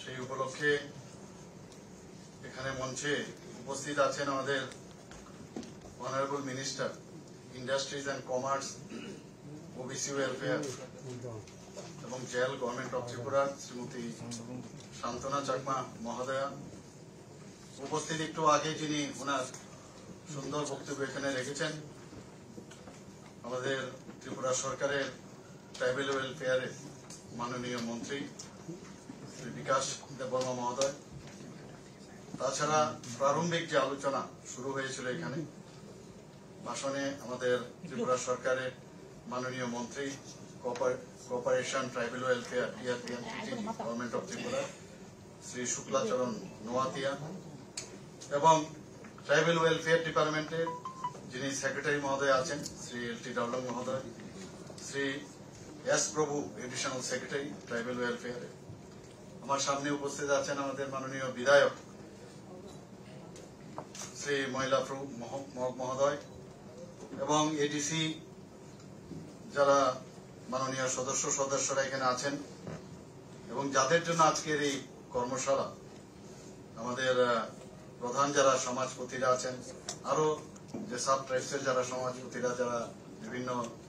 সেই উপলক্ষে এখানে মঞ্চে উপস্থিত আছেন আমাদের honourable minister industries and commerce, OBC welfare এবং জেল, গভর্নমেন্ট অফ ত্রিপুরা শ্রীমতী শান্তনা চাকমা মহোদয়া। উপস্থিত একটু আগে যিনি ওনার সুন্দর বক্তব্য এখানে রেখেছেন, আমাদের ত্রিপুরা সরকারের ট্রাইবেল ওয়েলফেয়ারের মাননীয় মন্ত্রী শ্রী বিকাশ দেববর্মা মহোদয়। তাছাড়া প্রারম্ভিক যে আলোচনা শুরু হয়েছিল এখানে ভাষণে আমাদের ত্রিপুরা সরকারের মাননীয় মন্ত্রী cooperation tribal welfare government of Tripura Shri Shuklacharan Noatia এবং ট্রাইবেল ওয়েলফেয়ার ডিপার্টমেন্টের যিনি সেক্রেটারি মহোদয় আছেন শ্রী এল.টি. ডাউলং মহোদয়, Shri S Prabhu additional secretary tribal ওয়েলফেয়ারে। আমার সামনে উপস্থিত আছেন আমাদের মাননীয় বিধায়ক শ্রী মহিলাফ্রু মহোদয় এবং এডিসি যারা মাননীয় সদস্যরা এখানে আছেন এবং যাদের জন্য আজকের এই কর্মশালা, আমাদের প্রধান যারা সমাজপতিরা আছেন, আরো যে সাব ট্রাইবসের যারা সমাজপতিরা, যারা বিভিন্ন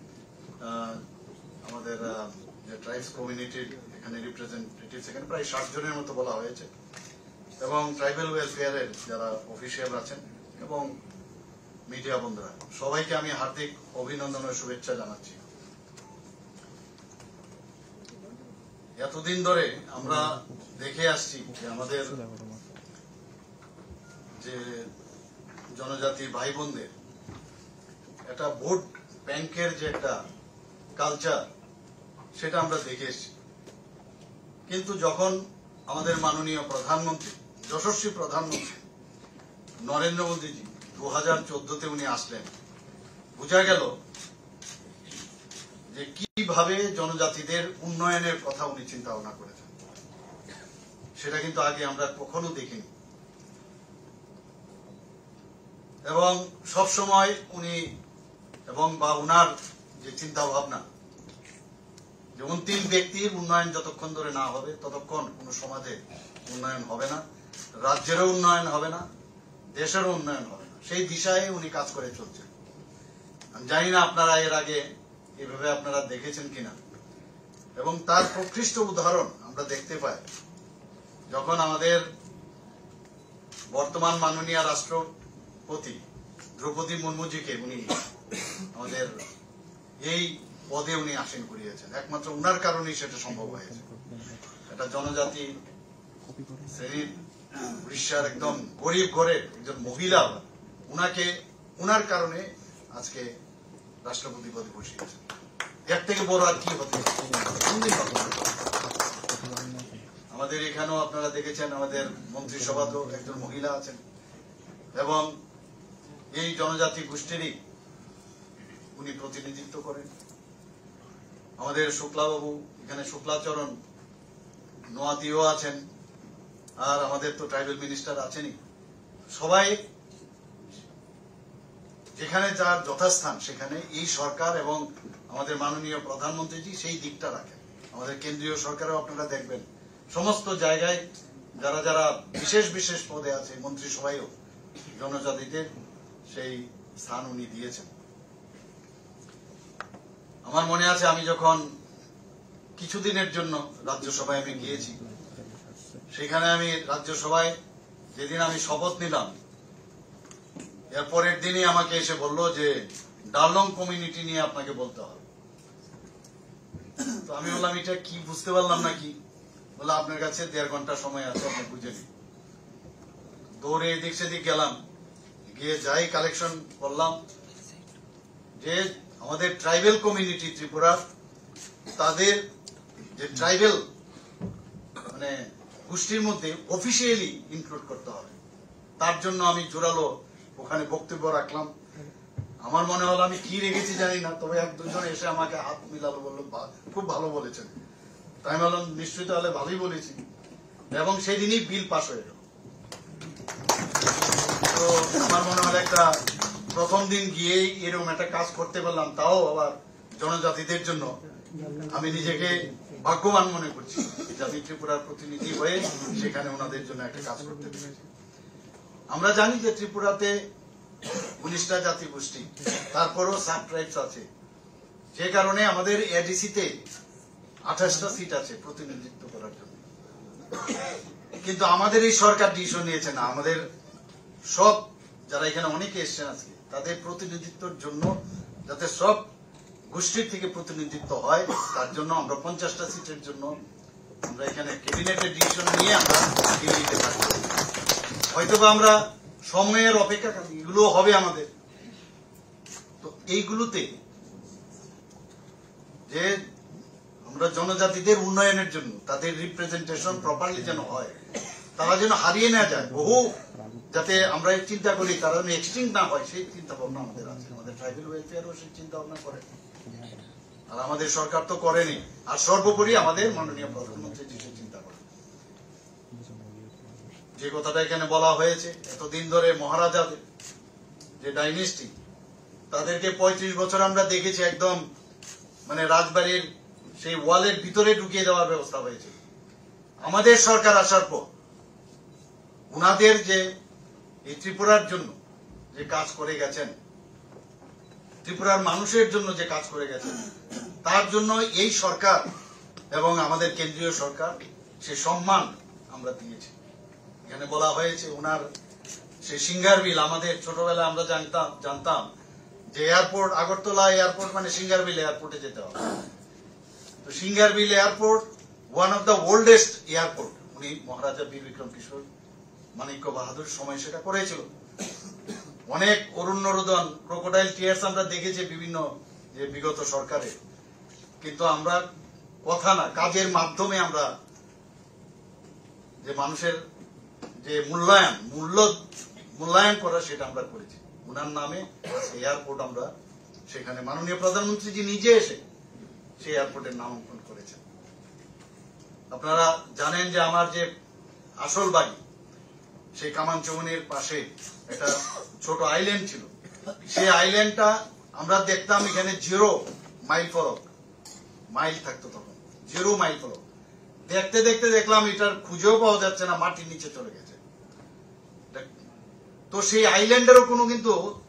আমাদের যে ট্রাইবস কমিউনিটির এখানে রিপ্রেজেন্টেটিভস, এখানে প্রায় 60 জনের মতো বলা হয়েছে, এবং ট্রাইবেল ওয়েলফেয়ারের যারা অফিসিয়াল আছেন এবং মিডিয়া বন্ধুরা, সবাইকে আমি হার্দিক অভিনন্দন ও শুভেচ্ছা জানাচ্ছি। এতদিন ধরে আমরা দেখে আসছি যে আমাদের যে জনজাতি ভাই বোনদের একটা ভোট ব্যাংকের যে একটা কালচার, সেটা আমরা দেখে এসছি। কিন্তু যখন আমাদের মাননীয় প্রধানমন্ত্রী, যশস্বী প্রধানমন্ত্রী নরেন্দ্র মোদীজি 2014-তে উনি আসলেন, বোঝা গেল যে কিভাবে জনজাতিদের উন্নয়নের কথা উনি চিন্তা ভাবনা করেছেন। সেটা কিন্তু আগে আমরা কখনো দেখিনি এবং সবসময় উনি এবং বা উনার যে চিন্তা ভাবনা, যে অন্তিম ব্যক্তির উন্নয়ন যতক্ষণ ধরে না হবে ততক্ষণ কোন সমাজে উন্নয়ন হবে না, রাজ্যেরও উন্নয়ন হবে না, দেশেরও উন্নয়ন হবে না। সেই দিশায় উনি কাজ করে চলছেন। আমি জানি না আপনারা এর আগে এভাবে আপনারা দেখেছেন কিনা, এবং তার প্রকৃষ্ট উদাহরণ আমরা দেখতে পাই যখন আমাদের বর্তমান মাননীয় রাষ্ট্রপতি দ্রৌপদী মুর্মুজিকে উনি আমাদের এই পদে উনি আসীন করিয়েছেন। একমাত্র উনার কারণেই সেটা সম্ভব হয়েছে। একটা জনজাতি শ্রেণীর উড়িষ্যার একদম গরিব ঘরের একজন মহিলা, উনাকে উনার কারণে আজকে রাষ্ট্রপতি পদে বসিয়েছেন। এর থেকে বড় আর কি হতে আমাদের এখানেও আপনারা দেখেছেন আমাদের মন্ত্রিসভাতেও একজন মহিলা আছেন এবং এই জনজাতি গোষ্ঠীরই উনি প্রতিনিধিত্ব করেন। আমাদের শুক্লাবাবু এখানে শুক্লাচরণ নোয়াতিও আছেন, আর আমাদের তো ট্রাইবেল মিনিস্টার আছেনই। সবাই যেখানে যার যথাস্থান সেখানে এই সরকার এবং আমাদের মাননীয় প্রধানমন্ত্রীজি সেই দিকটা রাখেন। আমাদের কেন্দ্রীয় সরকারও আপনারা দেখবেন সমস্ত জায়গায় যারা যারা বিশেষ বিশেষ পদে আছে মন্ত্রিসভায়ও জনজাতিদের সেই স্থান উনি দিয়েছেন। আমার মনে আছে আমি যখন কিছুদিনের জন্য রাজ্যসভায় আমি গিয়েছি, সেখানে আমি রাজ্যসভায় যেদিন আমি শপথ নিলাম, এর পরের দিনই আমাকে এসে বলল যে ডাউলং কমিউনিটি নিয়ে আপনাকে বলতে হবে। তো আমি বললাম এটা কি, বুঝতে পারলাম না কি। বললো আপনার কাছে 1.5 ঘন্টা সময় আছে, আপনি বুঝে নিন। দৌড়ে এদিক সেদিক গেলাম, গিয়ে যাই কালেকশন করলাম যে আমাদের ট্রাইবেল কমিউনিটি ত্রিপুরা, তাদের যে ট্রাইবেল মানে গোষ্ঠীর মধ্যে অফিসিয়ালি ইনক্লুড করতে হবে। তার জন্য আমি জোরালো ওখানে বক্তব্য রাখলাম। আমার মনে হলো আমি কি রেখেছি জানি না, তবে 1-2 এসে আমাকে হাত মিলালো, বললো খুব ভালো বলেছেন। তাই বললাম নিশ্চয়ই তাহলে ভালোই বলেছি, এবং সেই দিনই বিল পাস হয়ে গেল। তো আমার মনে হলো একটা প্রথম দিন গিয়েই এরকম একটা কাজ করতে পারলাম, তাও আবার জনজাতিদের জন্য। আমি নিজেকে ভাগ্যবান মনে করছি যে আমি ত্রিপুরার প্রতিনিধি হয়ে সেখানে ওনাদের জন্য একটা কাজ করতে পেরেছি। আমরা জানি যে ত্রিপুরাতে 19টা জাতিগোষ্ঠী, তারপরও সাব ট্রাইবস আছে, যে কারণে আমাদের এডিসিতে 28টা সিট আছে প্রতিনিধিত্ব করার জন্য। কিন্তু আমাদের এই সরকার ডিসিশন নিয়েছে না, আমাদের সব যারা এখানে অনেকে এসছেন আজকে তাদের প্রতিনিধিত্বর জন্য যাতে সব গোষ্ঠীর থেকে প্রতিনিধিত্ব হয়, তার জন্য আমরা 50টা সিটের জন্য আমরা এখানে ক্যাবিনেটের ডিসিশন নিয়ে আমরা দিল্লিতে থাকবো। হয়তোবা আমরা সময়ের অপেক্ষা, এগুলো হবে আমাদের। তো এইগুলোতে যে আমরা জনজাতিদের উন্নয়নের জন্য তাদের রিপ্রেজেন্টেশন প্রপারলি যেন হয়, তারা যেন হারিয়ে না যায়, বহু যাতে আমরা চিন্তা করি তারা যেন এক্সটিংক্ট না হয়, সেই চিন্তা ভাবনা আমাদের আছে। আমাদের ট্রাইবাল ওয়েলফেয়ারও সেই চিন্তা ভাবনা করে, আর আমাদের সরকার তো করেনি। আর সর্বোপরি আমাদের মাননীয় প্রধানমন্ত্রী যে চিন্তা করে, যে কথাটা এখানে বলা হয়েছে, এতদিন ধরে মহারাজাদের যে ডাইনেস্টি, তাদেরকে 35 বছর আমরা দেখেছি একদম মানে রাজবাড়ির সেই ওয়ালের ভিতরে ঢুকিয়ে দেওয়ার ব্যবস্থা হয়েছে। আমাদের সরকার আসার পর উনাদের যে এই ত্রিপুরার জন্য যে কাজ করে গেছেন, ত্রিপুরার মানুষের জন্য যে কাজ করে গেছেন, তার জন্য এই সরকার এবং আমাদের কেন্দ্রীয় সরকার সে সম্মান আমরা দিয়েছি। এখানে বলা হয়েছে ওনার সে সিঙ্গারবিল, আমাদের ছোটবেলায় আমরা জানতাম যে এয়ারপোর্ট, আগরতলা এয়ারপোর্ট মানে সিঙ্গারবিল এয়ারপোর্টে যেতে হবে। তো Singerbhil airport one of the oldest airport, উনি মহারাজা বীর বিক্রম কিশোর মানিক্য বাহাদুর সময় সেটা করেছিল। অনেক অরণ্য রোদন, ক্রোকোডাইল টিয়ার্স আমরা দেখেছি বিভিন্ন যে বিগত সরকারে, কিন্তু আমরা কথা না, কাজের মাধ্যমে আমরা যে মানুষের যে মূল্যায়ন করা সেটা আমরা করেছি। উনার নামে এয়ারপোর্ট আমরা সেখানে মাননীয় প্রধানমন্ত্রীজি নিজে এসে সেই এয়ারপোর্টের নামাঙ্কন করেছেন। আপনারা জানেন যে আমার যে আসল বাড়ি সেই কামানচৌমনির পাশে একটা ছোট আইল্যান্ড ছিল। সেই আইল্যান্ডটা আমরা দেখতাম এখানে 0 মাইল ফলক, মাইল থাকতো তখন 0 মাইল ফলক। দেখতে দেখতে দেখলাম এটার খুঁজেও পাওয়া যাচ্ছে না, মাটির নিচে চলে গেছে। তো সেই আইল্যান্ডেরও কোনো কিন্তু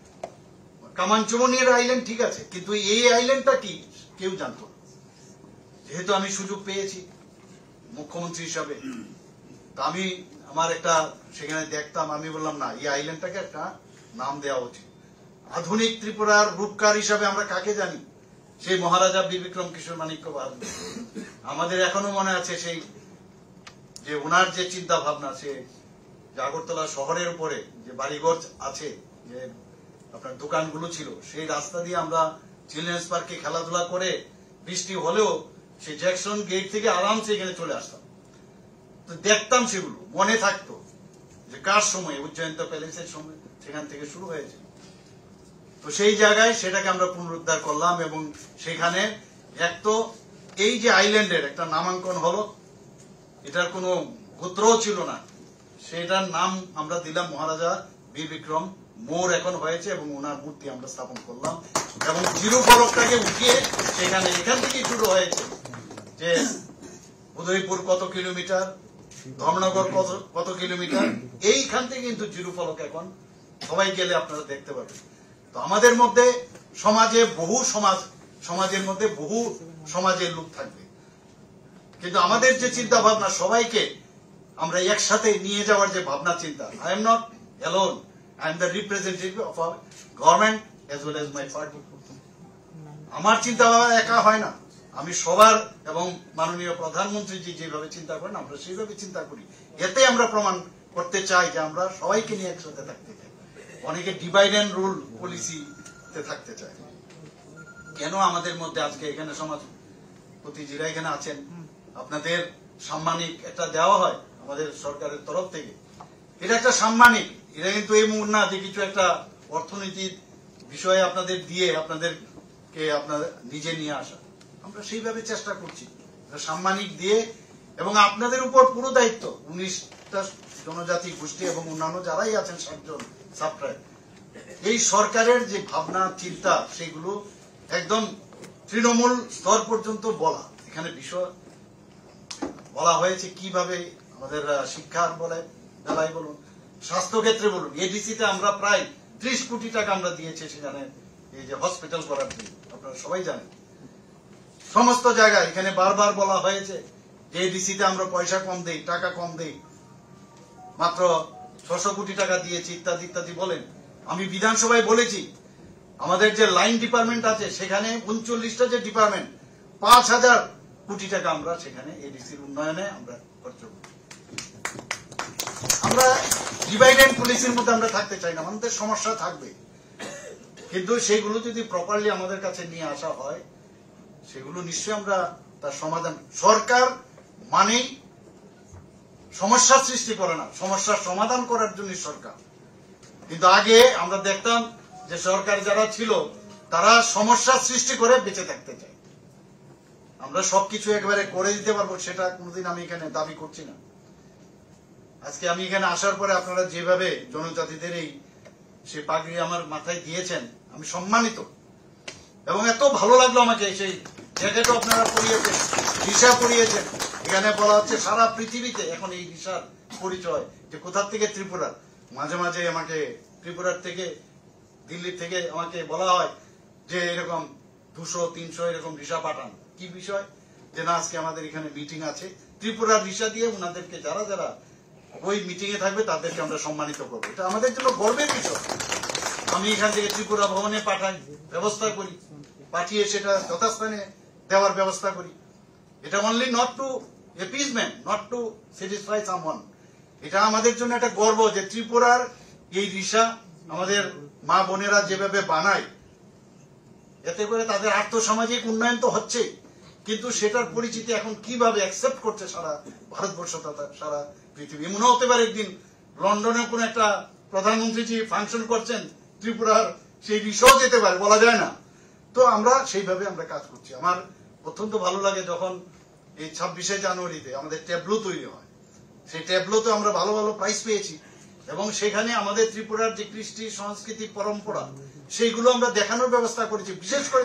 কামানচৌমনির আইল্যান্ড ঠিক আছে, কিন্তু এই আইল্যান্ডটা কি কেউ জানতো না। যেহেতু আমি সুযোগ পেয়েছি মুখ্যমন্ত্রী হিসাবে, তা আমি আমার একটা সেখানে দেখতাম, আমি বললাম না, এই আইল্যান্ডটাকে একটা নাম দেওয়া উচিত। আধুনিক ত্রিপুরার রূপকার হিসাবে আমরা কাকে জানি? সেই মহারাজা বীর বিক্রম কিশোর মানিক্য বাহাদুর। আমাদের এখনো মনে আছে সেই যে ওনার যে চিন্তা ভাবনা, সে আগরতলা শহরের উপরে যে বাড়িঘর আছে, যে আপনার দোকানগুলো ছিল, সেই রাস্তা দিয়ে আমরা চিলড্রেন্স পার্কে খেলাধুলা করে বৃষ্টি হলেও সেই জ্যাকসন গেট থেকে আরামসে এখানে চলে আসতাম। তো দেখতাম, সেগুলো মনে থাকতো যে কার সময়, উজ্জয়ন্ত প্যালেসের সময় সেখান থেকে শুরু হয়েছে। তো সেই জায়গায় সেটাকে আমরা পুনরুদ্ধার করলাম এবং সেখানে এক তো এই যে আইল্যান্ডের একটা নামাঙ্কন হলো, এটার কোনো গোত্রও ছিল না, সেটার নাম আমরা দিলাম মহারাজা বীর বিক্রম মোড় এখন হয়েছে এবং ওনার মূর্তি আমরা স্থাপন করলাম এবং জিরো ফলকটাকে উঠিয়ে সেখানে এখান থেকেই শুরু হয়েছে যে উদয়পুর কত কিলোমিটার, ধর্মনগর কত কিলোমিটার, এইখান থেকে কিন্তু জিরো ফলক এখন সবাই গেলে আপনারা দেখতে পাবেন। তো আমাদের মধ্যে সমাজে বহু সমাজের মধ্যে বহু সমাজের লোক থাকবে, কিন্তু আমাদের যে চিন্তা ভাবনা সবাইকে আমরা একসাথে নিয়ে যাওয়ার যে ভাবনা চিন্তা, I am not alone, I am the representative of our government as well as my party. আমার চিন্তা ভাবনা একা হয় না, আমি সবার এবং মাননীয় প্রধানমন্ত্রীজি যেভাবে চিন্তা করেন আমরা সেইভাবে চিন্তা করি। এতে আমরা প্রমাণ করতে চাই যে আমরা সবাইকে নিয়ে একসাথে থাকতে চাই। অনেকে ডিভাইড অ্যান্ড রুল পলিসিতে থাকতে চায়। কেন আমাদের মধ্যে আজকে এখানে সমাজপতি যারা এখানে আছেন, আপনাদের সাম্মানিক একটা দেওয়া হয় আমাদের সরকারের তরফ থেকে, এটা একটা সাম্মানিক, এটা কিন্তু এই মুহূর্তে না যে কিছু একটা অর্থনীতির বিষয়ে আপনাদের দিয়ে আপনাদেরকে আপনার নিজে নিয়ে আসা। আমরা সেইভাবে চেষ্টা করছি সাম্মানিক দিয়ে, এবং আপনাদের উপর পুরো দায়িত্ব 19টা জনজাতি গোষ্ঠী এবং অন্যান্য যারাই আছেন 7 জন সাবট্রাইব। এই সরকারের যে ভাবনা চিন্তা সেগুলো একদম তৃণমূল স্তর পর্যন্ত বলা। এখানে বিষয় বলা হয়েছে কিভাবে আমাদের শিক্ষার বলে বেলায় বলুন, স্বাস্থ্য ক্ষেত্রে বলুন, এডিসিতে আমরা প্রায় 30 কোটি টাকা আমরা দিয়েছি সেখানে এই যে হসপিটাল করার জন্য, আপনারা সবাই জানেন। সমস্ত জায়গায় এখানে বারবার বলা হয়েছে যে এডিসিতে আমরা পয়সা কম দেই, টাকা কম দেই, মাত্র 600 কোটি টাকা দিয়েছি ইত্যাদি ইত্যাদি বলেন। আমি বিধানসভায় বলেছি আমাদের যে লাইন ডিপার্টমেন্ট আছে সেখানে 39টা যে ডিপার্টমেন্ট 5000 কোটি টাকা আমরা সেখানে এডিসির উন্নয়নে আমরা খরচ করি। আমরা ডিভাইড এন্ড পুলিশের মধ্যে আমরা থাকতে চাই না, আমাদের সমস্যা থাকবে, কিন্তু সেগুলো যদি প্রপারলি আমাদের কাছে নিয়ে আসা হয় সেগুলো নিশ্চয়ই আমরা তার সমাধান। সরকার মানেই সমস্যার সৃষ্টি করে না, সমস্যার সমাধান করার জন্য সরকার। কিন্তু আগে আমরা দেখতাম যে সরকার যারা ছিল তারা সমস্যার সৃষ্টি করে বেঁচে থাকতে চায়। আমরা সবকিছু একবারে করে দিতে পারবো সেটা কোনোদিন আমি এখানে দাবি করছি না। আজকে আমি এখানে আসার পরে আপনারা যেভাবে জনজাতিদের এই সেই পাগড়ি আমার মাথায় দিয়েছেন আমি সম্মানিত, এবং এত ভালো লাগলো আমাকে। সেই জ্যাকেটও আপনারা পরিয়েছেন, রিসা পরিয়েছেন। এখানে বলা হচ্ছে সারা পৃথিবীতে এখন এই রিসার পরিচয় যে কোথার থেকে ত্রিপুরা। মাঝে মাঝে আমাকে ত্রিপুরার থেকে দিল্লি থেকে আমাকে বলা হয় যে এরকম 200-300 এরকম রিসা পাঠান। কি বিষয়? যে না আজকে আমাদের এখানে মিটিং আছে, ত্রিপুরার রিসা দিয়ে ওনাদেরকে যারা যারা ওই মিটিং এ থাকবে তাদেরকে আমরা সম্মানিত করবো। এটা আমাদের জন্য গর্বের বিষয়। আমি এখান থেকে ত্রিপুরা ভবনে পাঠাই, ব্যবস্থা করি, পাঠিয়ে সেটা যথাস্থানে দেওয়ার ব্যবস্থা করি। এটা only not to appeasement, not to satisfy someone. এটা আমাদের জন্য একটা গর্ব যে ত্রিপুরার এই রিসা আমাদের মা বোনেরা যেভাবে বানায়, এতে করে তাদের আর্থসামাজিক উন্নয়ন তো হচ্ছে, কিন্তু সেটার পরিচিতি এখন কিভাবে অ্যাকসেপ্ট করছে সারা ভারতবর্ষ তথা সারা পৃথিবী। এমনও হতে পারে একদিন লন্ডনে কোন একটা প্রধানমন্ত্রীজি ফাংশন করছেন, ত্রিপুরার সেই রিসাও যেতে পারে, বলা যায় না। তো আমরা সেইভাবে আমরা কাজ করছি। আমার অত্যন্ত ভালো লাগে যখন এই 26শে জানুয়ারিতে আমাদের ট্যাবলো তৈরি হয়। সেই ট্যাবলোতে আমরা ভালো ভালো প্রাইজ পেয়েছি, এবং সেখানে আমাদের ত্রিপুরার যে কৃষ্টি সংস্কৃতি পরম্পরা সেইগুলো আমরা দেখানোর ব্যবস্থা করেছি, বিশেষ করে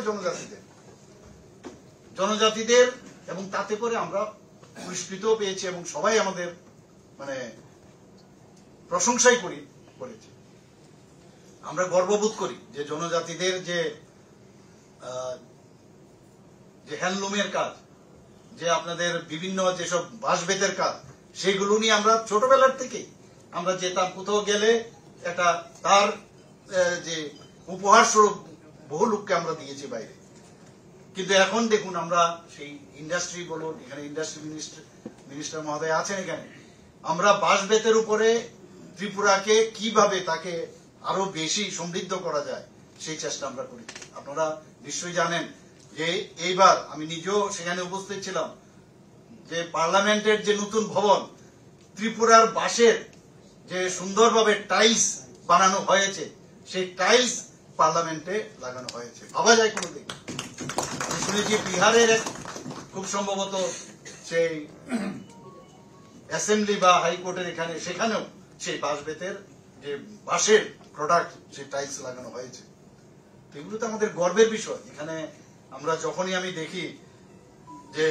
জনজাতিদের, এবং তাতে করে আমরা পুরস্কৃত পেয়েছি এবং সবাই আমাদের মানে প্রশংসাই করেছি। আমরা গর্ববোধ করি যে জনজাতিদের যে হ্যান্ডলুমের কাজ, যে আপনাদের বিভিন্ন যেসব বাঁশ-বেতের কাজ, সেগুলো নিয়ে আমরা ছোটবেলার থেকে আমরা যেতাম, কোথাও গেলে একটা তার যে উপহার স্বরূপ বহু লোককে আমরা দিয়েছি বাইরে। কিন্তু এখন দেখুন আমরা সেই ইন্ডাস্ট্রি বলুন, এখানে ইন্ডাস্ট্রি মিনিস্টার মহোদয় আছেন, এখানে আমরা বাঁশ-বেতের উপরে ত্রিপুরাকে কিভাবে তাকে আরো বেশি সমৃদ্ধ করা যায় সেই চেষ্টা আমরা করি। আপনারা নিশ্চয়ই জানেন যে এইবার আমি নিজেও সেখানে উপস্থিত ছিলাম, যে পার্লামেন্টের যে নতুন ভবন, ত্রিপুরার বাঁশের যে সুন্দরভাবে টাইলস বানানো হয়েছে, সেই টাইলস পার্লামেন্টে লাগানো হয়েছে। ভাবা যায় কোনোদিন? আমি শুনেছি বিহারের খুব সম্ভবত সেই অ্যাসেম্বলি বা হাইকোর্টের এখানে, সেখানেও সেই বাঁশ-বেতের যে বাঁশের প্রোডাক্ট, সেই টাইলস লাগানো হয়েছে। এগুলো তো আমাদের গর্বের বিষয়। এখানে আমরা যখনই আমি দেখি যে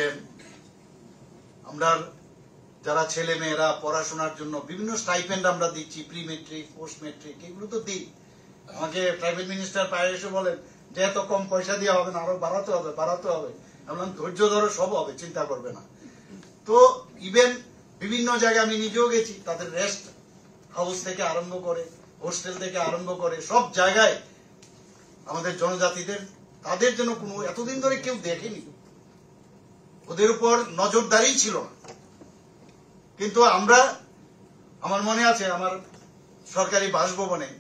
আমরা যারা ছেলে মেয়েরা পড়াশোনার জন্য বিভিন্ন স্টাইপেন্ড আমরা দিচ্ছি, প্রি মেট্রিক, পোস্ট মেট্রিক, এগুলো তো দিই। আমাকে ট্রাইবেল মিনিস্টার প্রায় এসে বলেন যে এত কম পয়সা দেওয়া হবে না, আরো বাড়াতে হবে। আমরা ধৈর্য ধরো, সব হবে, চিন্তা করবে না। তো ইভেন বিভিন্ন জায়গায় আমি নিজেও গেছি, তাদের রেস্ট হাউস থেকে আরম্ভ করে, হোস্টেল থেকে আরম্ভ করে, সব জায়গায় আমাদের জনজাতিদের, তাদের জন্য কোনো এতদিন ধরে কেউ দেখেনি, ওদের উপর নজরদারি ছিল না। কিন্তু আমরা, আমার মনে আছে আমার সরকারি বাসভবনে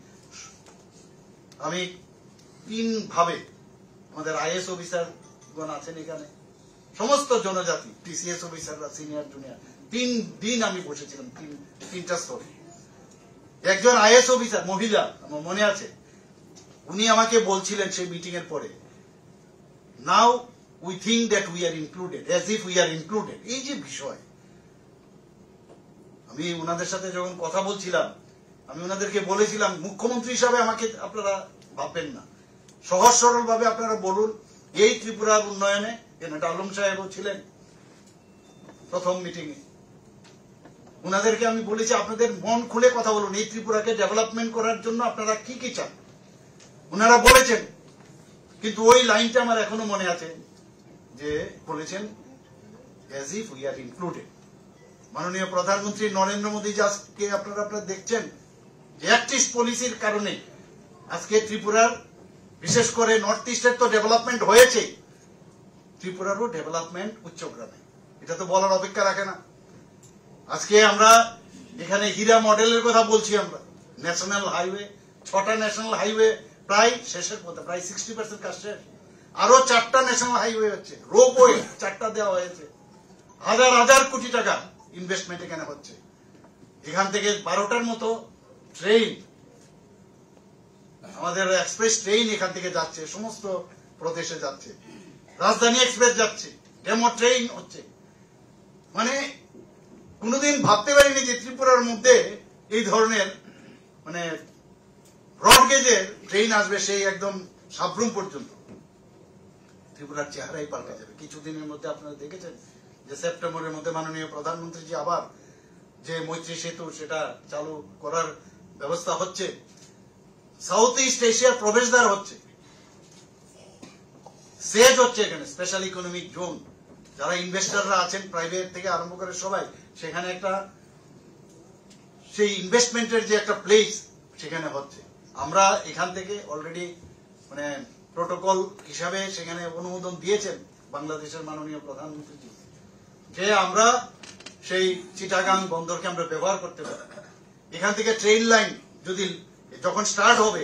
আমি 3 ভাবে, আমাদের আইএস অফিসারগণ আছেন এখানে, সমস্ত জনজাতি, টিসিএস অফিসাররা, সিনিয়র জুনিয়র, 3 দিন আমি বসেছিলাম 3টা স্তরে। একজন আইএস অফিসার মহিলা, আমার মনে আছে, উনি আমাকে বলছিলেন সেই মিটিং এর পরে, now we think that we are included, as if we are included. এই যে বিষয়, আমি ওনাদের সাথে যখন কথা বলছিলাম, আমি ওনাদেরকে বলেছিলাম মুখ্যমন্ত্রী হিসাবে আমাকে আপনারা ভাববেন না, সহজ সরল ভাবে আপনারা বলুন এই ত্রিপুরার উন্নয়নে, ডালুম সাহেবও ছিলেন, প্রথম মিটিং এ উনাদেরকে আমি বলেছি আপনাদের মন খুলে কথা বলুন, এই ত্রিপুরাকে ডেভেলপমেন্ট করার জন্য আপনারা কি কি চান। উনারা বলেছেন, কিন্তু ওই লাইনটা আমার এখনো মনে আছে যে বলেছেন as if we are included। মাননীয় প্রধানমন্ত্রী নরেন্দ্র মোদী আজকে আপনারা দেখছেন যে অ্যাক্টিস্ট পলিসির কারণে আজকে ত্রিপুরার বিশেষ করে নর্থ ইস্টের তো ডেভেলপমেন্ট হয়েছে, ত্রিপুরারও ডেভেলপমেন্ট উচ্চগ্রামে, এটা তো বলার অপেক্ষা রাখে না। আজকে আমরা এখানে হীরা মডেলের কথা বলছি, আমরা ন্যাশনাল হাইওয়ে 6টা ন্যাশনাল হাইওয়ে প্রায় শেষের পথে, প্রায় 60% কাজ শেষ। আরো 4টা ন্যাশনাল হাইওয়ে হচ্ছে, রোপওয়ে 4টা দেওয়া হয়েছে, হাজার হাজার কোটি টাকা ইনভেস্টমেন্ট এখানে হচ্ছে। এখান থেকে 12টার মতো ট্রেন, আমাদের এক্সপ্রেস ট্রেন এখান থেকে যাচ্ছে, সমস্ত প্রদেশে যাচ্ছে, রাজধানী এক্সপ্রেস যাচ্ছে, ডেমো ট্রেন হচ্ছে। মানে কোনোদিন ভাবতে পারিনি যে ত্রিপুরার মধ্যে এই ধরনের মানে ব্রডগেজের ট্রেন আসবে, সেই একদম সাবরুম পর্যন্ত। ত্রিপুরার চেহারাই পাল্টে যাবে কিছুদিনের মধ্যে। আপনারা দেখেছেন যে সেপ্টেম্বরের মধ্যে মাননীয় প্রধানমন্ত্রী জি আবার যে মৈত্রী সেতু সেটা চালু করার ব্যবস্থা হচ্ছে, সাউথ ইস্ট এশিয়ার প্রবেশদ্বার হচ্ছে, সেজ হচ্ছে এখানে স্পেশাল ইকোনমিক জোন। যারা ইনভেস্টররা আছেন প্রাইভেট থেকে আরম্ভ করে সবাই, সেখানে একটা সেই ইনভেস্টমেন্টের যে একটা প্লেস সেখানে হচ্ছে। আমরা এখান থেকে অলরেডি মানে প্রোটোকল হিসাবে সেখানে অনুমোদন দিয়েছেন বাংলাদেশের মাননীয় প্রধানমন্ত্রী যে আমরা সেই চিটাগাং বন্দরকে আমরা ব্যবহার করতে পারি। এখান থেকে ট্রেন লাইন যদি যখন স্টার্ট হবে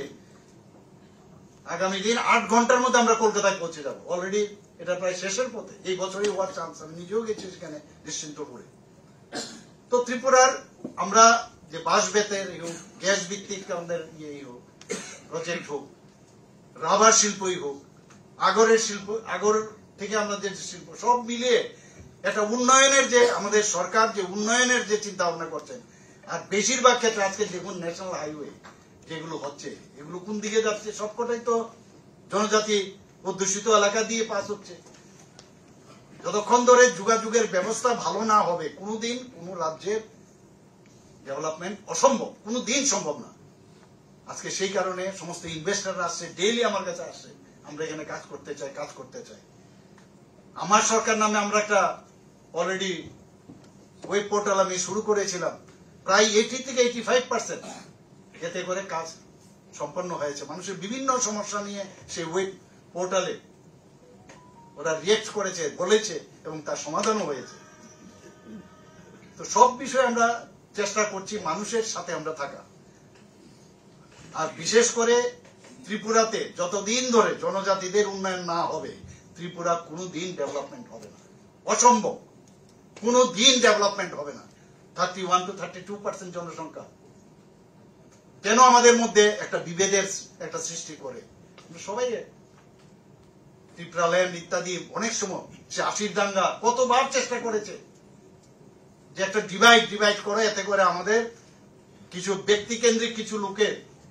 আগামী দিন 8 ঘন্টার মধ্যে আমরা কলকাতায় পৌঁছে যাব। অলরেডি এটা প্রায় শেষের পথে, এই বছরই হওয়ার চান্স। আমি নিজেও গেছি সেখানে নিশ্চিন্তপুরে। তো ত্রিপুরার আমরা যে বাঁশ বেতের হোক, গ্যাস ভিত্তিক আমাদের হোক প্রজেক্ট হোক, রাবার শিল্পই হোক, আগরের শিল্প, আগর থেকে আমরা যে শিল্প, সব মিলিয়ে একটা উন্নয়নের যে আমাদের সরকার যে উন্নয়নের যে চিন্তা ভাবনা করছেন। আর বেশিরভাগ ক্ষেত্রে আজকে দেখুন ন্যাশনাল হাইওয়ে যেগুলো হচ্ছে, এগুলো কোন দিকে যাচ্ছে? সবকটাই তো জনজাতি অধ্যুষিত এলাকা দিয়ে পাস হচ্ছে। যতক্ষণ ধরে যোগাযোগের ব্যবস্থা ভালো না হবে, কোনোদিন কোন রাজ্যের ডেভেলপমেন্ট অসম্ভব, কোনোদিন সম্ভব না। আজকে সেই কারণে সমস্ত ইনভেস্টররা আসছে, ডেইলি আমার কাছে আসছে, আমরা এখানে কাজ করতে চাই, কাজ করতে চাই। আমার সরকার নামে আমরা একটা অলরেডি ওয়েব পোর্টাল আমি শুরু করেছিলাম, প্রায় 80 থেকে 85% এতে করে কাজ সম্পন্ন হয়েছে। মানুষের বিভিন্ন সমস্যা নিয়ে সেই ওয়েব পোর্টালে ওরা রিয়েক্ট করেছে, বলেছে এবং তার সমাধানও হয়েছে। তো সব বিষয়ে আমরা চেষ্টা করছি মানুষের সাথে আমরা থাকা। আর বিশেষ করে ত্রিপুরাতে যতদিন ধরে জনজাতিদের উন্নয়ন না হবে, ত্রিপুরা কোনোদিন ডেভেলপমেন্ট হবে না, অসম্ভব, কোনোদিন ডেভেলপমেন্ট হবে না। 31 to 32% জনসংখ্যা কেন আমাদের মধ্যে একটা বিভেদের একটা সৃষ্টি করে? সবাই ত্রিপুরাল্যান্ড ইত্যাদি অনেক সময় সে 80 দাঙ্গা কতবার চেষ্টা করেছে যে একটা ডিভাইড করে, এতে করে আমাদের কিছু ব্যক্তি কেন্দ্রিক কিছু লোকের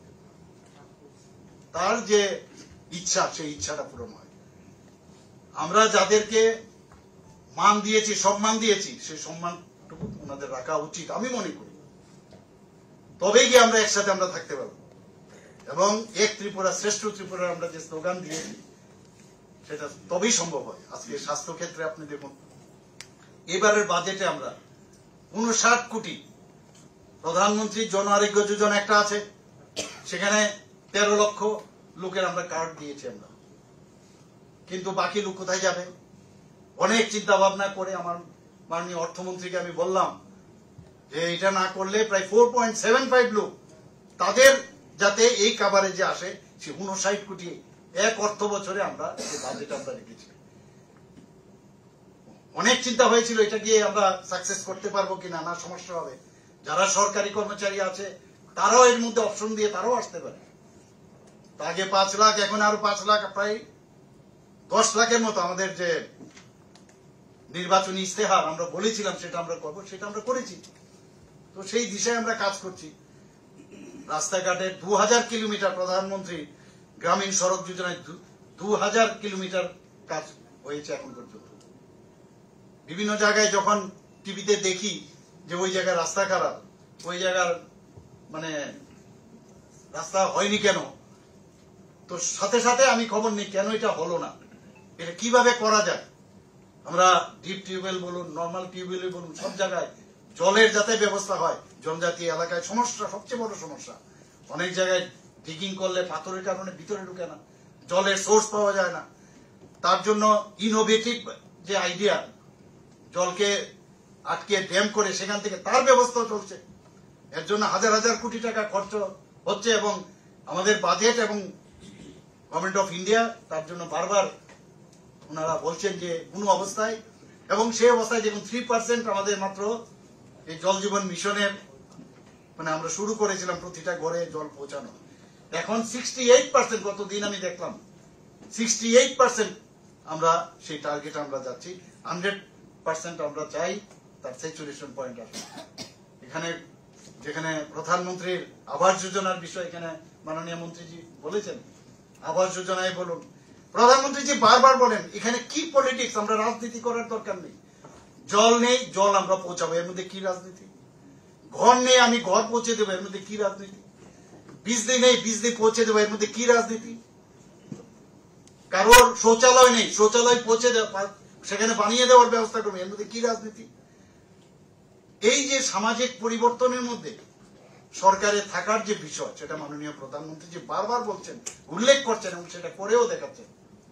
তার যে ইচ্ছা, সেই ইচ্ছাটা পূরণ হয়। আমরা যাদেরকে মান দিয়েছি, সম্মান দিয়েছি, সেই সম্মানটুকু ওনাদের রাখা উচিত আমি মনে করি। তবেই গিয়ে আমরা একসাথে আমরা থাকতে পারবো। এবং এক ত্রিপুরা শ্রেষ্ঠ ত্রিপুরা আমরা যে স্লোগান দিয়েছি সেটা তবেই সম্ভব হয়। আজকে স্বাস্থ্য ক্ষেত্রে আপনি দেখুন, এবারের বাজেটে আমরা 59 কোটি প্রধানমন্ত্রী জন আরোগ্য যোজনা একটা আছে, সেখানে 13 লক্ষ লোকের আমরা কার্ড দিয়েছি আমরা। কিন্তু বাকি লোক কোথায় যাবে? অনেক চিন্তা ভাবনা করে আমার মাননীয় অর্থমন্ত্রীকে আমি বললাম যে এটা না করলে প্রায় 4.75 লোক তাদের যাতে এই কাভারেজে আসে, সে 59 কোটি এক অর্থ বছরে আমরা যে বাজেট আমরা রেখেছি। অনেক চিন্তা হয়েছিল এটা গিয়ে আমরা সাকসেস করতে পারবো কিনা, না সমস্যা হবে। যারা সরকারি কর্মচারী আছে তারাও এর মধ্যে অপশন দিয়ে তারাও আসতে পারে। আগে 5 লাখ, এখন আরো 5 লাখ, প্রায় 10 লাখের মতো আমাদের যে নির্বাচনী ইস্তেহার আমরা বলেছিলাম সেটা আমরা করবো, সেটা আমরা করেছি। তো সেই দিশায় আমরা কাজ করছি। রাস্তাঘাটে 2000 কিলোমিটার প্রধানমন্ত্রী গ্রামীণ সড়ক যোজনায় 2000 কিলোমিটার কাজ হয়েছে এখন পর্যন্ত। বিভিন্ন জায়গায় যখন টিভিতে দেখি যে ওই জায়গায় রাস্তা খারাপ, ওই জায়গার মানে রাস্তা হয়নি কেন, তো সাথে সাথে আমি খবর নিই কেন এটা হলো না, এটা কিভাবে করা যায়। আমরা ডিপ টিউবওয়েল বলুন, নর্মাল টিউবওয়েল বলুন, সব জায়গায় জলের যাতে ব্যবস্থা হয়। জনজাতি এলাকায় সমস্যা, সবচেয়ে বড় সমস্যা, অনেক জায়গায় ডিগিং করলে পাথরের কারণে ভিতরে ঢুকে না, জলের সোর্স পাওয়া যায় না। তার জন্য ইনোভেটিভ যে আইডিয়া, জলকে আটকে ড্যাম করে সেখান থেকে তার ব্যবস্থা চলছে। এর জন্য হাজার হাজার কোটি টাকা খরচ হচ্ছে এবং আমাদের বাজেট এবং গভর্নমেন্ট অফ ইন্ডিয়া তার জন্য বারবার ওনারা বলছেন যে কোনো অবস্থায়, এবং সেই অবস্থায় দেখুন 3% আমাদের মাত্র এই জল জীবন মিশনের মানে আমরা শুরু করেছিলাম প্রতিটা ঘরে জল পৌঁছানো। এখন 68%, গতদিন আমি দেখলাম 68% আমরা সেই টার্গেট আমরা যাচ্ছি। 100% আমরা চাই তার স্যাচুরেশন পয়েন্ট আসে। এখানে যেখানে প্রধানমন্ত্রীর আবাস যোজনার বিষয় এখানে মাননীয় মন্ত্রীজি বলেছেন, আবাস যোজনায় বলুন, প্রধানমন্ত্রীজি বারবার বলেন এখানে কি পলিটিক্স, আমরা রাজনীতি করার দরকার নেই। জল নেই, জল আমরা পৌঁছাবো, এর মধ্যে কি রাজনীতি? ঘর নেই, আমি ঘর পৌঁছে দেবো, এর মধ্যে কি রাজনীতি? বিজলি নেই, বিজলি পৌঁছে দেবো, এর মধ্যে কি রাজনীতি? কারোর শৌচালয় নেই, শৌচালয় পৌঁছে দেওয়া, সেখানে বানিয়ে দেওয়ার ব্যবস্থা করবে, এর মধ্যে কি রাজনীতি? এই যে সামাজিক পরিবর্তনের মধ্যে সরকারের থাকার যে বিষয়, সেটা মাননীয় প্রধানমন্ত্রী যে বারবার বলছেন, উল্লেখ করছেন এবং সেটা করেও দেখাচ্ছেন।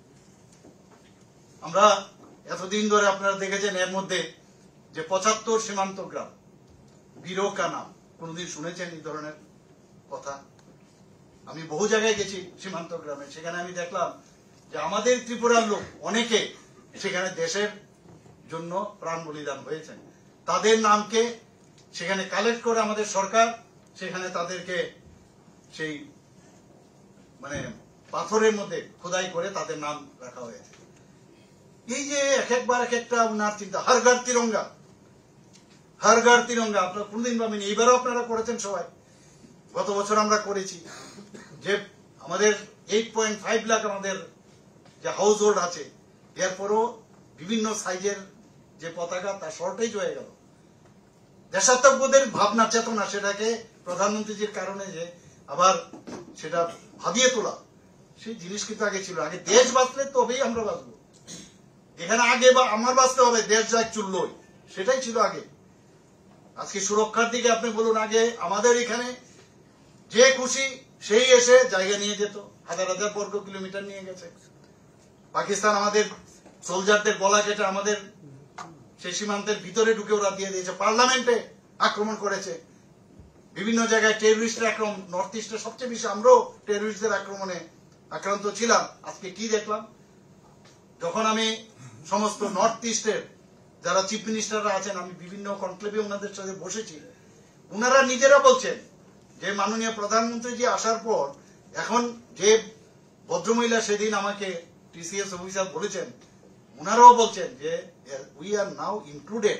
আমরা এতদিন ধরে আপনারা দেখেছেন এর মধ্যে যে 75 সীমান্ত গ্রাম, বিরোকা নাম, কোনদিন শুনেছেন এই ধরনের কথা? আমি বহু জায়গায় গেছি সীমান্ত গ্রামে, সেখানে আমি দেখলাম যে আমাদের ত্রিপুরার লোক অনেকে সেখানে দেশের জন্য প্রাণ বলিদান হয়েছেন। তাদের নামকে সেখানে কালেক্ট করে আমাদের সরকার সেখানে তাদেরকে সেই মানে পাথরের মধ্যে খোদাই করে তাদের নাম রাখা হয়েছে। এই যে এক একবার এক একটা উনার চিন্তা, হর ঘর তিরঙ্গা, হর ঘর তিরঙ্গা, আপনারা কোনদিন ভাবেনি, এইবারও আপনারা করেছেন সবাই, গত বছর আমরা করেছি, যে আমাদের 8.5 লাখ আমাদের যে হাউস হোল্ড আছে, এরপরও বিভিন্ন সাইজের যে পতাকা তার শর্টেজ হয়ে গেল। দেশাত্মবোধের ভাবনা চেতনা, সেটাকে প্রধানমন্ত্রীজির কারণে যে আবার সেটা ভাবিয়ে তোলা, সেই জিনিস কিন্তু আগে ছিল। আগে দেশ বাঁচলে তবেই আমরা বাঁচবো, এখানে আগে বা আমার বাঁচতে হবে, দেশ যাক চুল্লোই, সেটাই ছিল আগে। আজকে সুরক্ষার দিকে আপনি বলুন, আগে আমাদের এখানে যে খুশি সেই এসে জায়গা নিয়ে যেত, হাজার হাজার বর্গ কিলোমিটার নিয়ে গেছে। পাকিস্তান আমাদের সোলজারদের গলা কেটে আমাদের সেই সীমান্তের ভিতরে ঢুকে ওরা দিয়ে দিয়েছে, পার্লামেন্টে আক্রমণ করেছে, বিভিন্ন জায়গায় টেররিস্টের আক্রমণ, নর্থ ইস্টে সবচেয়ে বেশি আমরাও টেররিস্টদের আক্রমণে আক্রান্ত ছিলাম। আজকে কি দেখলাম, যখন আমি সমস্ত নর্থ ইস্টের যারা চিফ মিনিস্টাররা আছেন, আমি বিভিন্ন কনক্লেভে ওনাদের সাথে বসেছি, ওনারা নিজেরা বলছেন যে মাননীয় প্রধানমন্ত্রীজি আসার পর এখন যে ভদ্রমহিলা সেদিন আমাকে টিসিএস অফিসার বলেছেন, ওনারাও বলছেন যে we are now included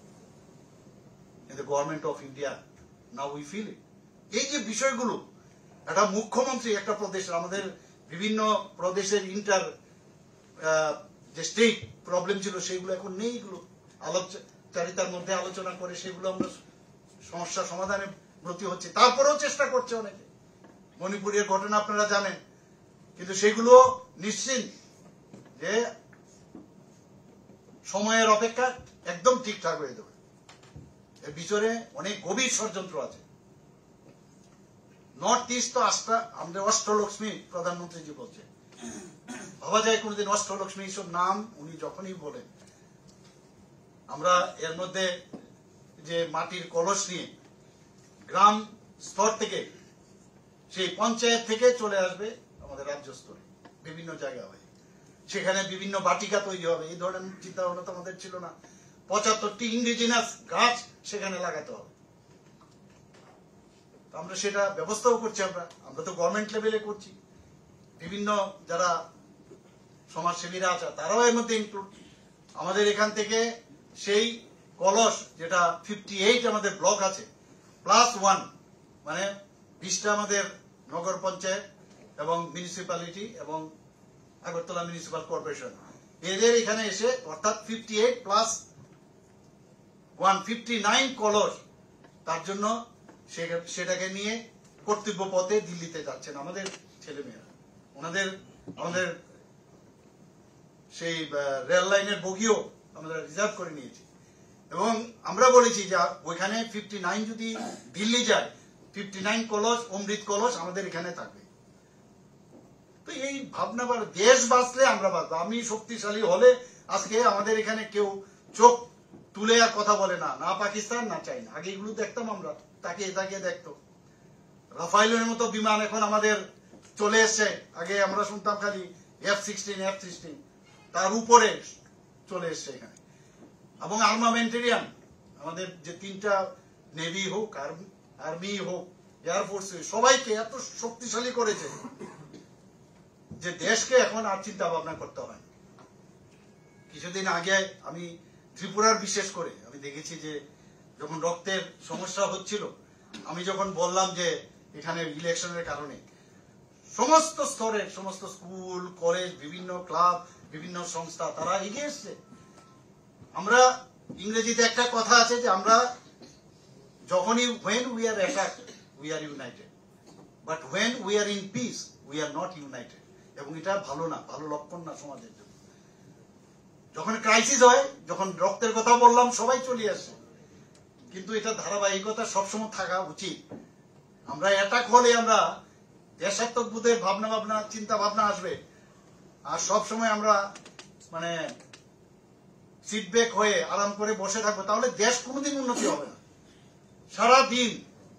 in the government of India, now we feel it. এই যে বিষয়গুলো, একটা মুখ্যমন্ত্রী একটা প্রদেশের, আমাদের বিভিন্ন প্রদেশের ইন্টার যে স্টেট প্রবলেম ছিল সেগুলো এখন নেই, এগুলো আলোচনার মধ্যে আলোচনা করে সেগুলো আমরা সমস্যা সমাধানে ব্রতী হচ্ছে। তারপরেও চেষ্টা করছে অনেকে, মণিপুরের ঘটনা আপনারা জানেন, কিন্তু সেগুলো নিশ্চিত যে সময়ের অপেক্ষা একদম ঠিকঠাক হয়ে যাবে। এর ভিতরে অনেক গভীর ষড়যন্ত্র আছে। নর্থ ইস্ট তো আমাদের অষ্টলক্ষ্মী প্রধানমন্ত্রীজি বলছে, ভাবা যায় কোনদিন অষ্টলক্ষ্মী এইসব নাম উনি যখনই বলেন, আমরা এর মধ্যে যে মাটির কলস নিয়ে গ্রাম স্তর থেকে সেই পঞ্চায়েত থেকে চলে আসবে আমাদের রাজ্য স্তরে, বিভিন্ন জায়গায় হয়, সেখানে বিভিন্ন বাটিকা তৈরি হবে। এই ধরনের চিন্তা ভাবনা তো আমাদের ছিল না। 75টি ইন্ডিজিনাস গাছ সেখানে লাগাতে হবে, আমরা সেটা ব্যবস্থাও করছি। আমরা তো গভর্নমেন্ট লেভেলে করছি, বিভিন্ন যারা সমাজসেবীরা আছে তারাও এর মধ্যে ইনক্লুড। আমাদের এখান থেকে সেই কলস যেটা 58 আমাদের ব্লক আছে, +1 মানে 20টা আমাদের নগর পঞ্চায়েত এবং মিউনিসিপ্যালিটি এবং আগরতলা মিউনিসিপাল কর্পোরেশন, এদের এখানে এসে অর্থাৎ 58 প্লাস 159 কলস, তার জন্য সেটাকে নিয়ে কর্তব্য পথে দিল্লিতে যাচ্ছেন আমাদের ছেলেমেয়েরা। আমাদের সেই রেল লাইনের বগিও আমরা রিজার্ভ করে নিয়েছি এবং আমরা বলেছি যে ওইখানে 59 যদি দিল্লি যায়, 59 কলস অমৃত কলস আমাদের এখানে থাকবে। তো এই ভাবনা, দেশ বাঁচলে আমরা বাঁচবো। আমি শক্তিশালী হলে আজকে আমাদের এখানে কেউ চোখ তুলে আর কথা বলে না, না পাকিস্তান না চাইনা। আগে এগুলো দেখতাম আমরা, তাকিয়ে তাকিয়ে দেখতো। রাফাইলের মতো বিমান এখন আমাদের চলে এসছে। আগে আমরা শুনতাম খালি F-16 তার উপরে চলে এসছে এখানে। এবং আর্মামেন্টেরিয়াম আমাদের যে তিনটা নেভি হোক, আর্মি হোক, এয়ারফোর্স, সবাইকে এত শক্তিশালী করেছে যে দেশকে এখন আর চিন্তা ভাবনা করতে হয়। কিছুদিন আগে আমি ত্রিপুরার বিশেষ করে আমি দেখেছি যে যখন রক্তের সমস্যা হচ্ছিল, আমি যখন বললাম যে এখানে ইলেকশনের কারণে সমস্ত স্তরের সমস্ত স্কুল, কলেজ, বিভিন্ন ক্লাব, বিভিন্ন সংস্থা তারা এগিয়ে এসছে। আমরা ইংরেজিতে একটা কথা আছে যে আমরা যখনই when we are attacked we are united, but when we are in peace we are not united। এবং এটা ভালো না, ভালো লক্ষণ না সমাজের জন্য। যখন ক্রাইসিস হয়, যখন রক্তের কথা বললাম সবাই চলে আসে, কিন্তু এটা ধারাবাহিকতা সবসময় থাকা উচিত। আমরা অ্যাটাক হলে আমরা দেশাত্মবোধের ভাবনা চিন্তা ভাবনা আসবে, আর সবসময় আমরা মানে সিটব্যাক হয়ে আরাম করে বসে থাকবো, তাহলে দেশ কোনোদিন উন্নতি হবে না। সারা দিন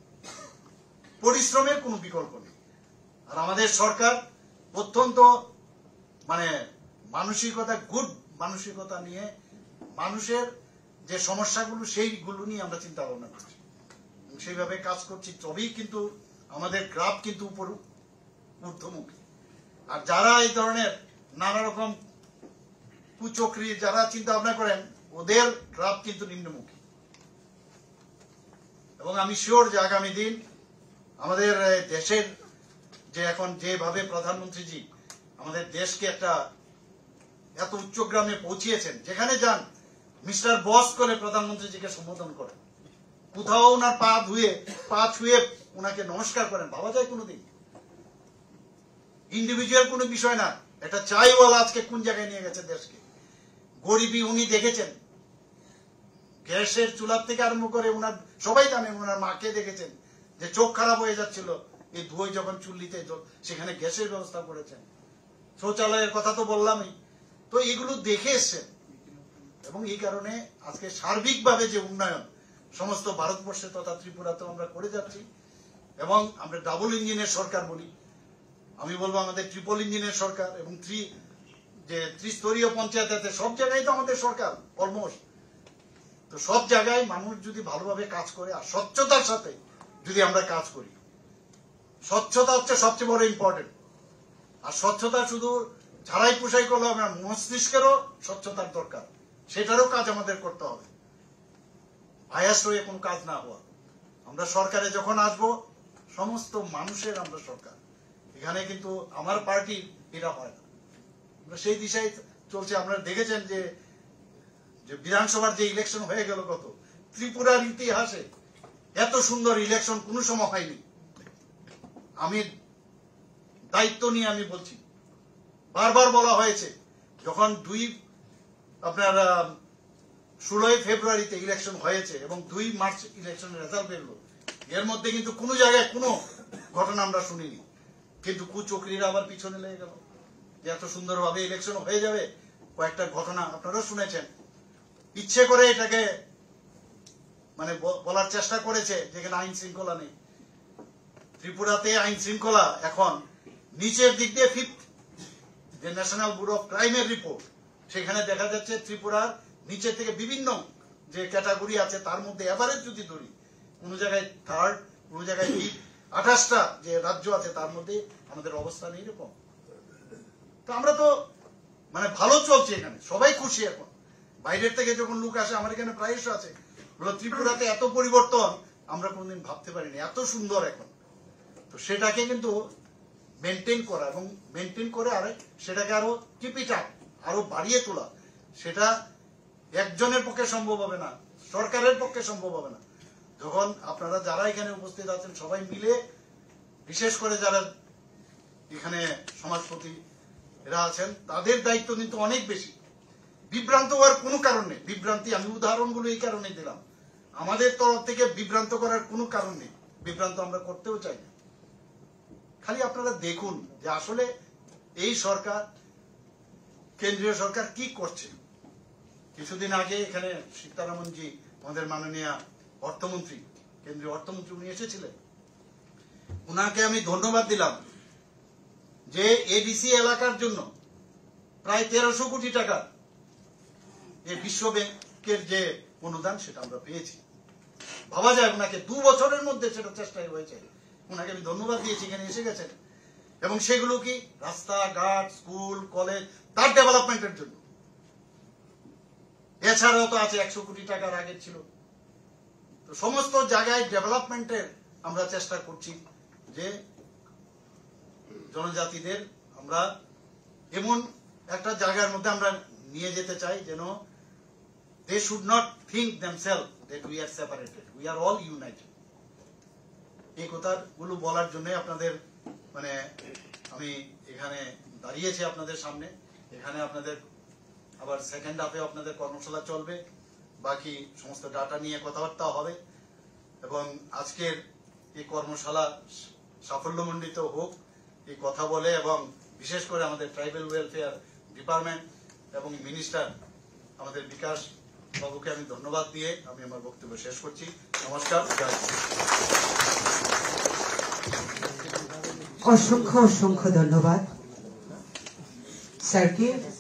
পরিশ্রমের কোনো বিকল্প নেই। আর আমাদের সরকার অত্যন্ত মানে মানসিকতা, গুড মানসিকতা নিয়ে মানুষের যে সমস্যাগুলো সেইগুলো নিয়ে আমরা চিন্তা ভাবনা করছি, সেইভাবে কাজ করছি। তবেই কিন্তু আমাদের গ্রাফ কিন্তু ঊর্ধ্বমুখী। আর যারা এই ধরনের নানা রকম কুচক্রি যারা চিন্তা ভাবনা করেন, ওদের গ্রাফ কিন্তু নিম্নমুখী। এবং আমি শিওর যে আগামী দিন আমাদের দেশের যে এখন যেভাবে প্রধানমন্ত্রীজি আমাদের দেশকে একটা এত উচ্চগ্রামে পৌঁছিয়েছেন, যেখানে যান মিস্টার বস করে প্রধানমন্ত্রীজিকে সম্বোধন করেন, কোথাও ওনার পা ছুঁয়ে ওনাকে নমস্কার করেন, ভাবা যায় কোনোদিন? ইন্ডিভিজুয়াল কোনো বিষয় না, একটা চাইওয়ালা আজকে কোন জায়গায় নিয়ে গেছে দেশকে। গরিবী উনি দেখেছেন, গ্যাসের চুলার থেকে আরম্ভ করে ওনার সবাই জানেন, ওনার মাকে দেখেছেন যে চোখ খারাপ হয়ে যাচ্ছিল এই ধুয়োয় যখন চুল্লিতে, সেখানে গ্যাসের ব্যবস্থা করেছেন। শৌচালয়ের কথা তো বললামই। তো এগুলো দেখে এসছেন এবং এই কারণে আজকে সার্বিকভাবে যে উন্নয়ন সমস্ত ভারতবর্ষে তথা ত্রিপুরাতেও আমরা করে যাচ্ছি। এবং আমরা ডাবল ইঞ্জিনের সরকার বলি, আমি বলবো আমাদের ট্রিপল ইঞ্জিনের সরকার। এবং ত্রিস্তরীয় পঞ্চায়েত আছে, সব জায়গায় তো আমাদের সরকার অলমোস্ট। তো সব জায়গায় মানুষ যদি ভালোভাবে কাজ করে আর স্বচ্ছতার সাথে যদি আমরা কাজ করি, স্বচ্ছতা হচ্ছে সবচেয়ে বড় ইম্পর্টেন্ট। আর স্বচ্ছতা শুধু ঝাড়াই পোষাই করলে হবে না, মস্তিষ্কেরও স্বচ্ছতার দরকার, সেটারও কাজ আমাদের করতে হবে। বায়াস হয়ে কোনো কাজ না হওয়া। আমরা সরকারে যখন আসব, সমস্ত মানুষের আমরা সরকার, এখানে কিন্তু আমার পার্টি এটা হয় না। আমরা সেই দিশায় চলছে। আপনারা দেখেছেন যে বিধানসভার যে ইলেকশন হয়ে গেল গত ত্রিপুরার ইতিহাসে, এত সুন্দর ইলেকশন কোনো সময় হয়নি। আমি দায়িত্ব নিয়ে আমি বলছি, বারবার বলা হয়েছে যখন 16 ফেব্রুয়ারিতে ইলেকশন হয়েছে এবং 2 মার্চ ইলেকশনের রেজাল্ট বেরোলো, এর মধ্যে কিন্তু কোনো জায়গায় কোনো ঘটনা আমরা শুনিনি। কিন্তু কুচক্রীরা আবার পিছনে লেগে গেল যে এত সুন্দরভাবে ইলেকশন হয়ে যাবে। কয়েকটা ঘটনা আপনারা শুনেছেন, ইচ্ছে করে এটাকে মানে বলার চেষ্টা করেছে যেখানে আইন শৃঙ্খলা নেই। ত্রিপুরাতে আইন শৃঙ্খলা এখন নিচের দিক দিয়ে 5th যে ন্যাশনাল ব্যুরো অফ ক্রাইমের রিপোর্ট, সেখানে দেখা যাচ্ছে ত্রিপুরার নিচের থেকে বিভিন্ন যে ক্যাটাগরি আছে তার মধ্যে এভারেজ যদি ধরি, কোন জায়গায় 3rd, কোন জায়গায় 5th, 28টা যে রাজ্য আছে তার মধ্যে আমাদের অবস্থান এইরকম। তো আমরা তো মানে ভালো চলছে, এখানে সবাই খুশি। এখন বাইরের থেকে যখন লোক আসে, আমার এখানে প্রায়শ আছে, ত্রিপুরাতে এত পরিবর্তন আমরা কোনদিন ভাবতে পারিনি, এত সুন্দর এখন। তো সেটাকে কিন্তু মেনটেন করা এবং মেনটেন করে আর সেটাকে আরো কিপ ইট আপ, আরো বাড়িয়ে তোলা, সেটা একজনের পক্ষে সম্ভব হবে না, সরকারের পক্ষে সম্ভব হবে না। যখন আপনারা যারা এখানে উপস্থিত আছেন সবাই মিলে, বিশেষ করে যারা এখানে সমাজপতি এরা আছেন, তাদের দায়িত্ব কিন্তু অনেক বেশি। বিভ্রান্ত হওয়ার কোনো কারণ নেই। বিভ্রান্তি, আমি উদাহরণগুলো এই কারণে দিলাম, আমাদের তরফ থেকে বিভ্রান্ত করার কোনো কারণ নেই, বিভ্রান্ত আমরা করতেও চাই না। খালি আপনারা দেখুন যে আসলে এই সরকার, কেন্দ্রীয় সরকার কি করছে। কিছুদিন আগে এখানে সীতারামনজি, আমাদের মাননীয় অর্থমন্ত্রী, কেন্দ্রীয় অর্থমন্ত্রী, উনি এসেছিলেন। উনাকে আমি ধন্যবাদ দিলাম যে এডিসি এলাকার জন্য প্রায় 1300 কোটি টাকা এই বিশ্ব ব্যাংকের যে অনুদান সেটা আমরা পেয়েছি। ভাবা যায় ওনাকে 2 বছরের মধ্যে সেটা চেষ্টা হয়েছে। ওনাকে আমি ধন্যবাদ দিয়েছি, এখানে এসে গেছেন। এবং সেগুলো কি রাস্তাঘাট, স্কুল, কলেজ, তার ডেভেলপমেন্টের জন্য। এছাড়াও তো আছে 100 কোটি টাকার আগের ছিল। তো সমস্ত জায়গায় ডেভেলপমেন্টের আমরা চেষ্টা করছি যে জনজাতিদের আমরা এমন একটা জায়গার মধ্যে আমরা নিয়ে যেতে চাই যেন they should not think themselves that we are separated, we are all united. এই কথাগুলো বলার জন্য আপনাদের মানে আমি এখানে দাঁড়িয়েছি আপনাদের সামনে। এখানে আপনাদের আবার সেকেন্ড হাফে আপনাদের কর্মশালা চলবে, বাকি সমস্ত ডাটা নিয়ে কথাবার্তা হবে এবং আজকের এই কর্মশালা সাফল্যমণ্ডিত হোক এই কথা বলে, এবং বিশেষ করে আমাদের ট্রাইবাল ওয়েলফেয়ার ডিপার্টমেন্ট এবং মিনিস্টার আমাদের বিকাশ বাবুকে আমি ধন্যবাদ দিয়ে আমি আমার বক্তব্য শেষ করছি। নমস্কার। অসংখ্য অসংখ্য ধন্যবাদ স্যারকে।